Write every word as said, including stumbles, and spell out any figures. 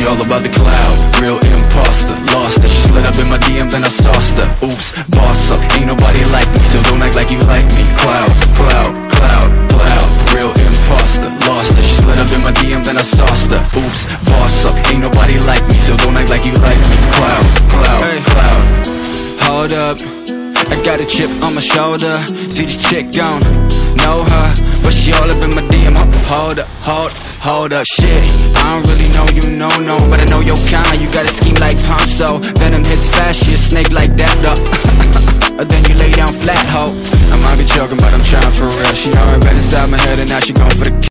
all about the cloud, real imposter. Lost her, she slid up in my D M, then I sauced her. Oops, boss up, ain't nobody like me, so don't act like you like me. Cloud, cloud, cloud, cloud, real imposter. Lost her, she slid up in my D M, then I sauced her. Oops, boss up, ain't nobody like me, so don't act like you like me. Cloud, cloud, hey. Cloud. Hold up, I got a chip on my shoulder. See this chick gone, know her, but she all up in my D M. Hold up, hold, hold up, shit. I don't really know you, no, no, but I know your kind. You got a scheme like Ponzo, Venom hits fast, she a snake like that, though. Then you lay down flat, ho. I might be joking, but I'm trying for real. She already been inside my head and now she going for the